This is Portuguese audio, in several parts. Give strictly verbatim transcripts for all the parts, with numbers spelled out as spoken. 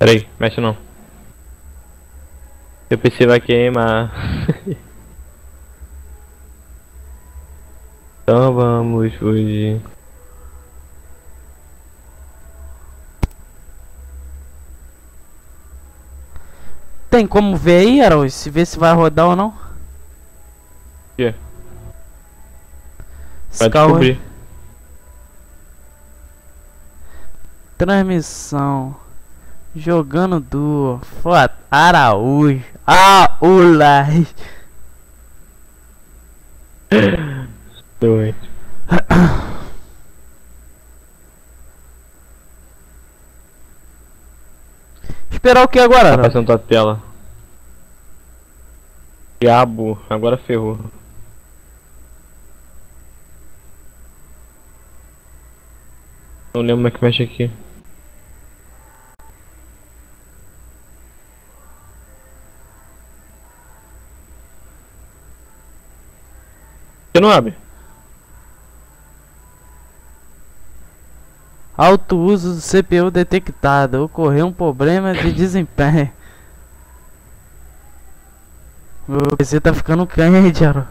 Peraí, mexe não. Seu P C vai queimar. Então vamos fugir. Tem como ver aí, Araújo? Se ver se vai rodar ou não? O quê? Esse Vai carro aí. descobrir. Transmissão. Jogando duo. Foto. Araújo. Aulai. Dois. Esperar o que agora, Tá Araújo? passando tua tela. Diabo, agora ferrou. Não lembro como é que mexe aqui. Por que não abre? Alto uso do C P U detectado. Ocorreu um problema de desempenho. Meu P C tá ficando quente, Araújo.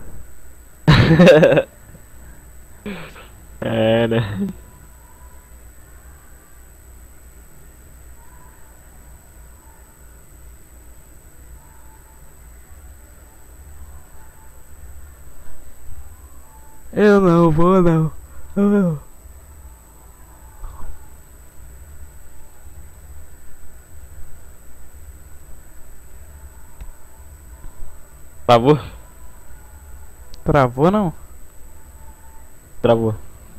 É, né? Eu não vou, não. Eu não. Travou? Travou, não? Travou.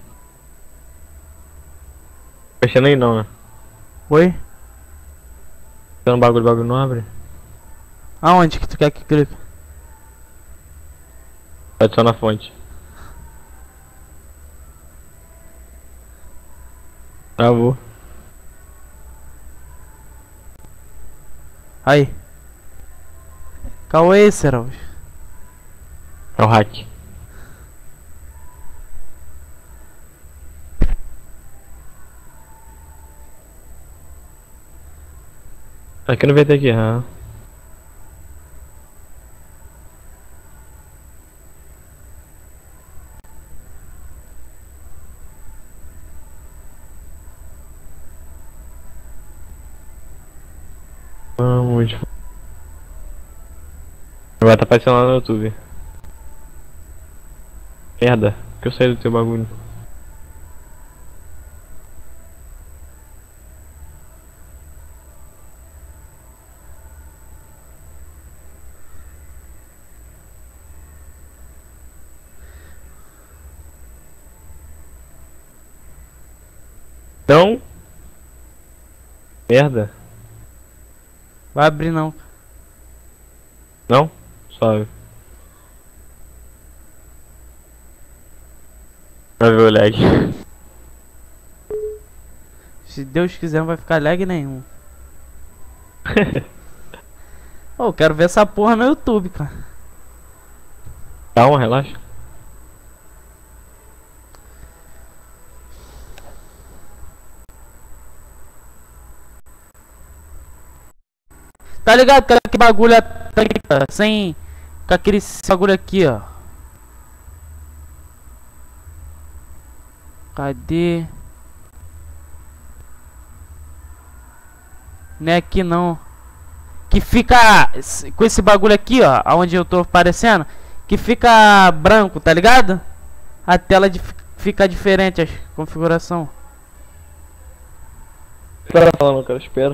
Fechando aí não, né? Oi? Fechando o bagulho, o bagulho não abre. Aonde que tu quer que clique? Adiciona a fonte. Travou. Aí. Qual é esse, Araújo? É o hack. Aqui não vai ter aqui, ah. Vamos. Vai tá aparecendo lá no YouTube. Merda, que eu saí do teu bagulho. Então. Merda. Vai abrir, não. Não? Suave. Vai ver o lag. Se Deus quiser, não vai ficar lag nenhum. Ô, eu quero ver essa porra no YouTube, cara. Calma, relaxa. Tá ligado? Que aquele bagulho é- tá aqui, cara, sem. Com aquele bagulho aqui, ó. Cadê? Não é aqui não. Que fica s- com esse bagulho aqui, ó. Aonde eu tô aparecendo. Que fica branco, tá ligado? A tela de, fica diferente, a configuração. Espera falando, cara, espera.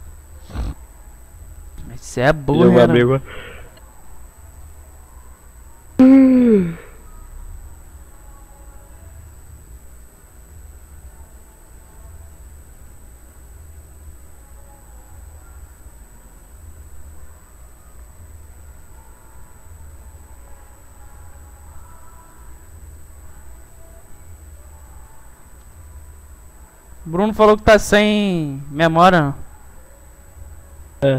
Isso é Eu burro, vou né? abrir agora. Bruno falou que tá sem memória. Não. É.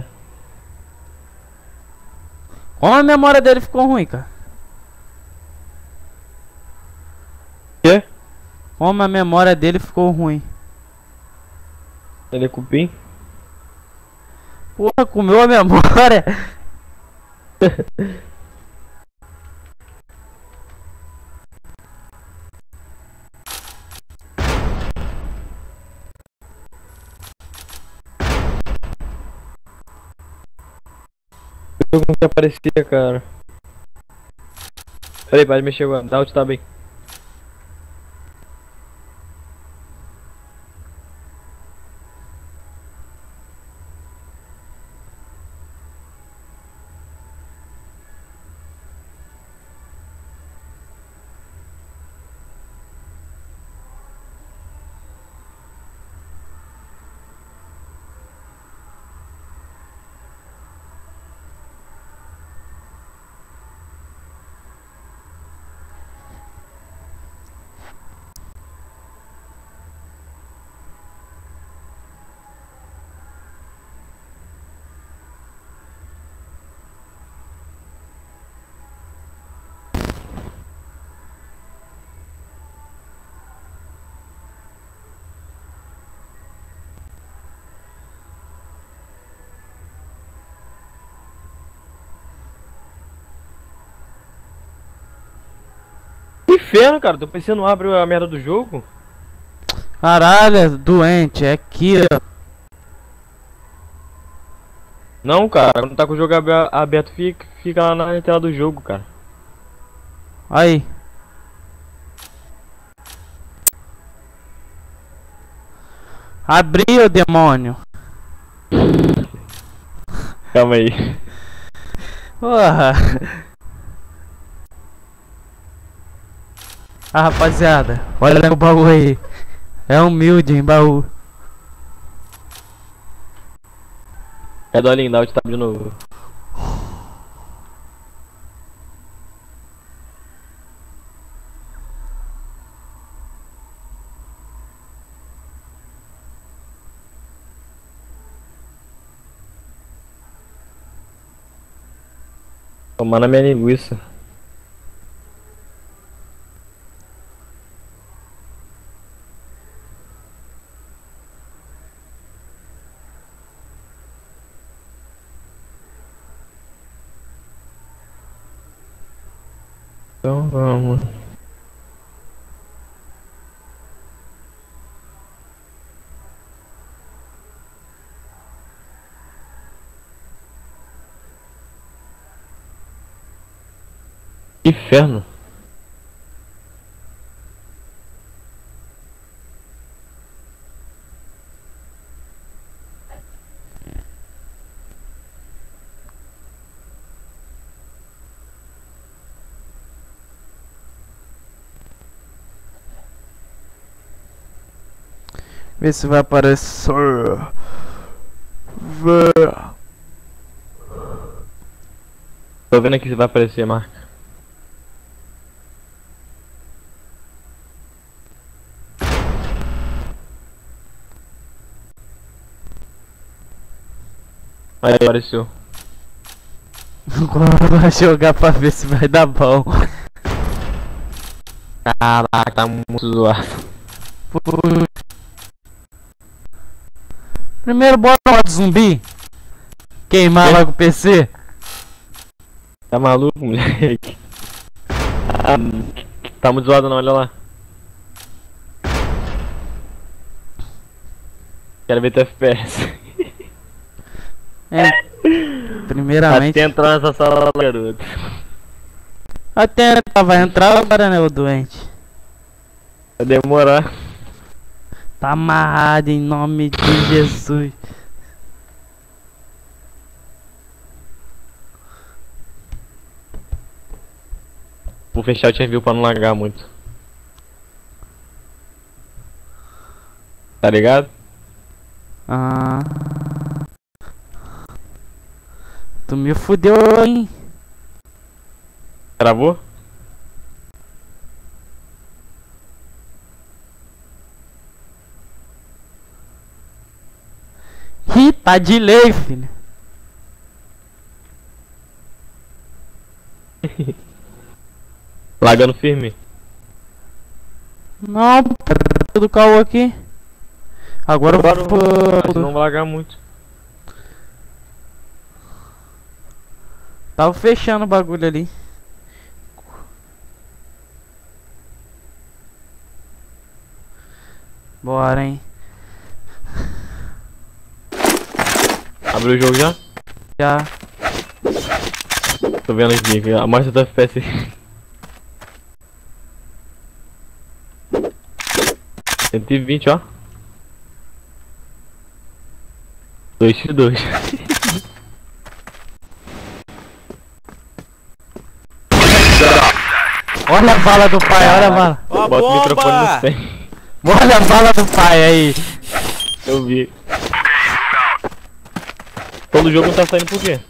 Como a memória dele ficou ruim, cara? Quê? Como a memória dele ficou ruim? Ele é cupim? Porra, comeu a memória. Eu não que aparecia, cara. Peraí, pode mexer agora. Dá, tá bem. Que inferno, cara. Tô pensando não abre a merda do jogo. Caralho, é doente, é aqui, ó. Não, cara. Quando tá com o jogo abe- aberto, fica, fica lá na tela do jogo, cara. Aí. Abri, ô demônio. Calma aí. Porra. Ah, rapaziada, olha o baú aí. É humilde, hein, baú. É do Alinda, o tab de novo. Tomar na minha linguiça. Então vamos. Inferno. Vê se vai aparecer. Vê. Tô vendo aqui se vai aparecer a marca. Aí apareceu. Agora vai jogar pra ver se vai dar bom. Caraca, tá muito zoado. Primeiro bora no modo zumbi. Queimar logo o P C. Tá maluco, moleque? Ah, tá muito zoado não, olha lá. Quero ver teu F P S. É. Primeiramente. Até entrar nessa sala, garoto. Até vai entrar agora, né, o doente. Vai demorar. Tá amarrado em nome de Jesus. Vou fechar o T V pra não largar muito. Tá ligado? Ah. Tu me fudeu, hein? Travou? Ih, tá de lei, filho. Lagando firme. Não, do caô aqui. Agora eu Agora vou. não vai lagar muito. Tava fechando o bagulho ali. Bora, hein. Abriu o jogo já? Já. Tô vendo aqui, aqui a mostra do F P S. cento e vinte, ó. dois por dois. Olha a bala do pai, olha a bala. Ó a Bota o microfone no bomba! cem. Olha a bala do pai aí. Eu vi. Todo jogo não tá saindo por quê?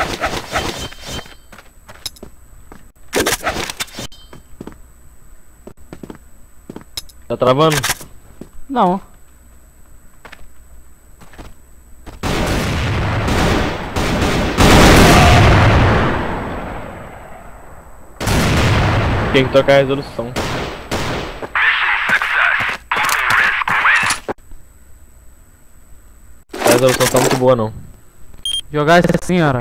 Tá travando? Não. Tem que trocar a resolução. A resolução tá muito boa não. Jogar assim, ó.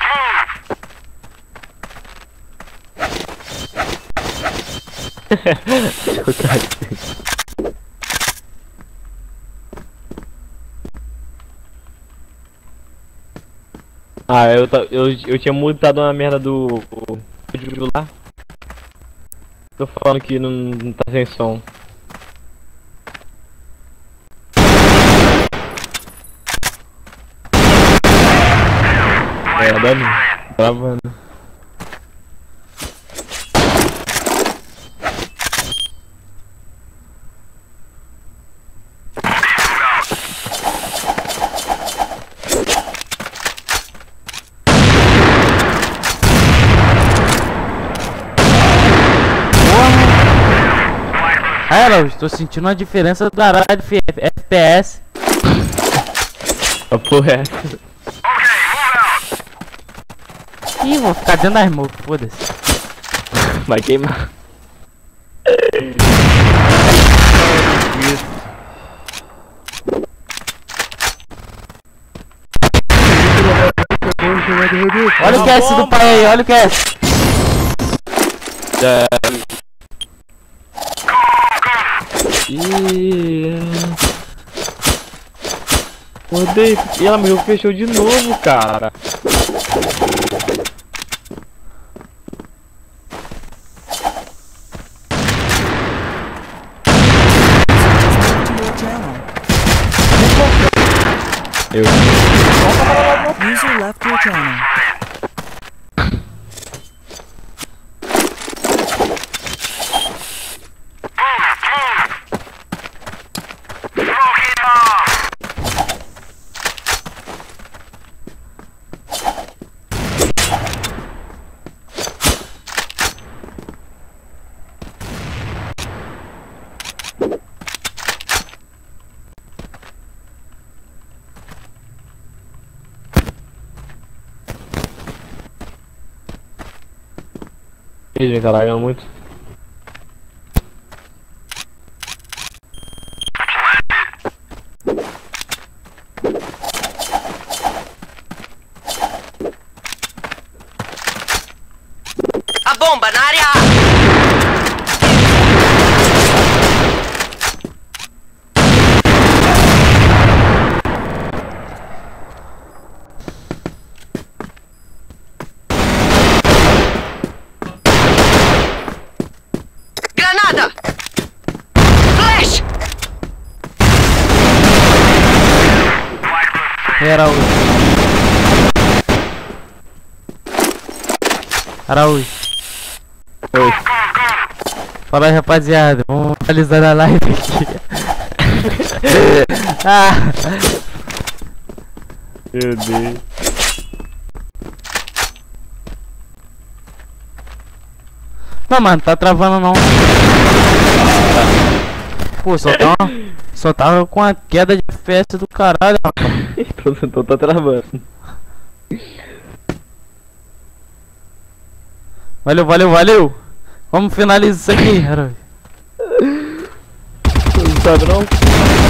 Ah, eu, ta- eu, eu tinha mutado uma merda do vídeo lá. Tô falando que não, não tá sem som. É, dá travando. Ah, ela, estou sentindo uma diferença do caralho de F P S. A porra é essa? Ih, vou ficar dentro da smoke, foda-se. Vai queimar. Olha o Uma cast do bomba! pai aí, olha o cast. Já. Ih. Odeio. E ela meu fechou de novo, cara. Eu. User left your channel. Ele tá largando muito. A bomba na área! Granada! Flash! Araújo. Araújo. Oi. Fala aí, rapaziada. Vamos finalizar a live aqui. Ah. Meu Deus. Não, mano, tá travando não. Pô, só tá uma, só tava com a queda de F P S do caralho, rapaz. Então, então tá travando. Valeu, valeu, valeu. Vamos finalizar isso aqui, Harold. Não sabe não?